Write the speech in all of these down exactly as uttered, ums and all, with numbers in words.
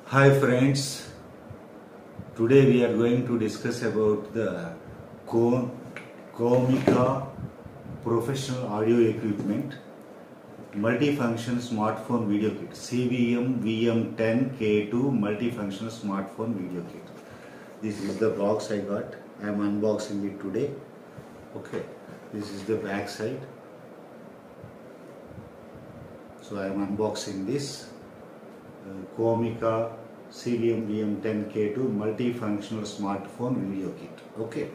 Hi friends, today we are going to discuss about the Co- Comica Professional Audio Equipment Multifunction Smartphone Video Kit C V M V M ten K two Multifunctional Smartphone Video Kit. This is the box I got. I am unboxing it today. Okay, this is the back side. So I am unboxing this. Uh, Comica C V M V M ten K two multifunctional smartphone video kit. Okay.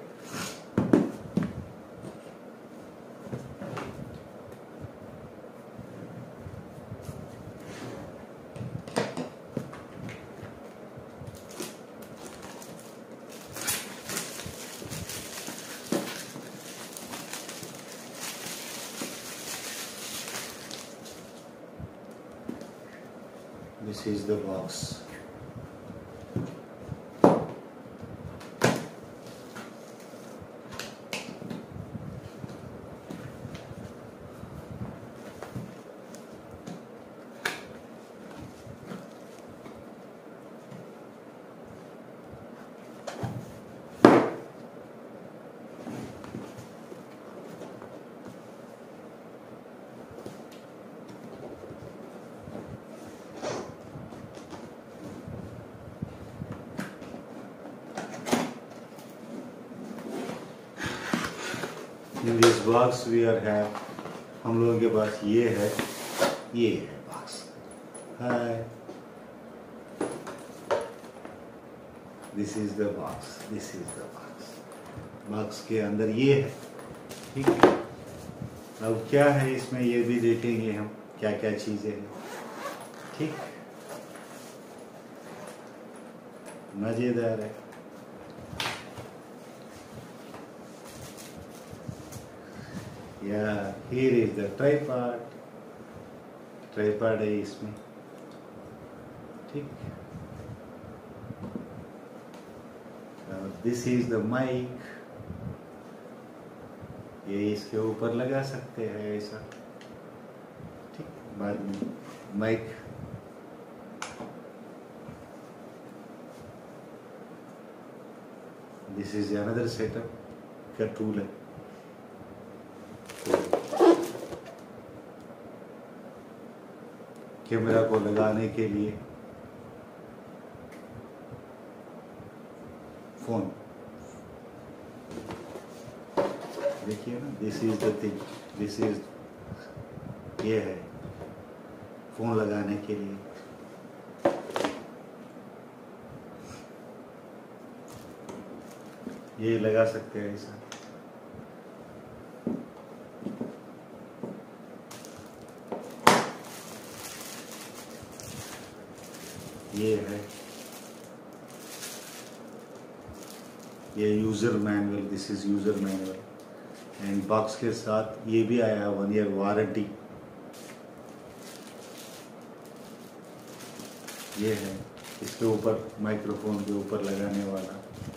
This is the box. In this box we are have हम लोगों के पास ये है ये है box hi this is the box this is the box box के अंदर ये है ठीक है। अब क्या है इसमें ये भी देखेंगे हम क्या क्या चीजें हैं ठीक मजेदार है। Yeah, here is the tripod. Tripod है इसमें, ठीक। This is the mic. ये इसके ऊपर लगा सकते हैं ऐसा, ठीक। बाद में mic. This is another setup का tool है। कैमरा को लगाने के लिए फोन देखिए ना, this is the thing, this is ये है फोन लगाने के लिए। ये लगा सकते हैं ऐसा, ये है ये user manual, this is user manual and box के साथ ये भी आया वन ईयर वारंटी। ये है इसके ऊपर माइक्रोफोन के ऊपर लगाने वाला,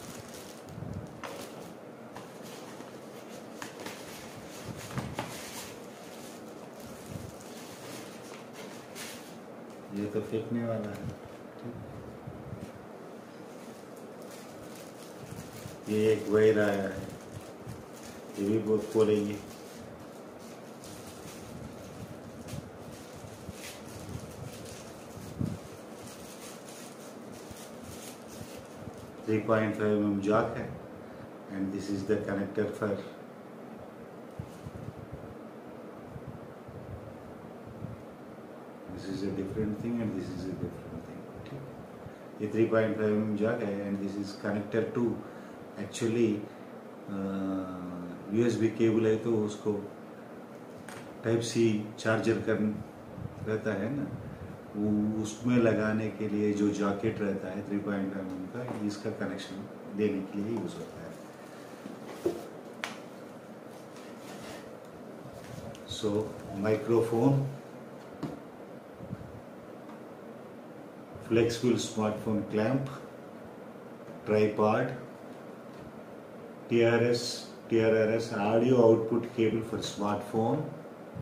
ये तो फेंकने वाला है। ये एक वायर आया है, ये भी बहुत खोलेंगे। Three point five M M jack है and this is the connector for this is a different thing and this is a different thing, ठीक। ये three point five M M jack है and this is connector to actually USB cable है, तो उसको type C charger कर रहता है ना, वो उसमें लगाने के लिए जो जैकेट रहता है three point five M M का, इसका कनेक्शन देने के लिए यूज होता है। So microphone, flexible smartphone clamp, tripod, T R S T R R S audio output cable for smartphone,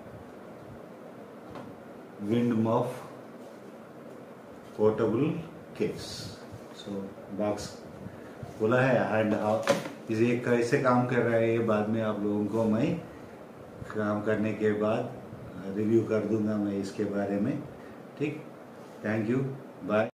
wind muff, portable case. So box बोला है and इसे कैसे काम कर रहा है ये बाद में आप लोगों को मैं काम करने के बाद रिव्यू कर दूंगा मैं इसके बारे में। ठीक, थैंक यू, बाय।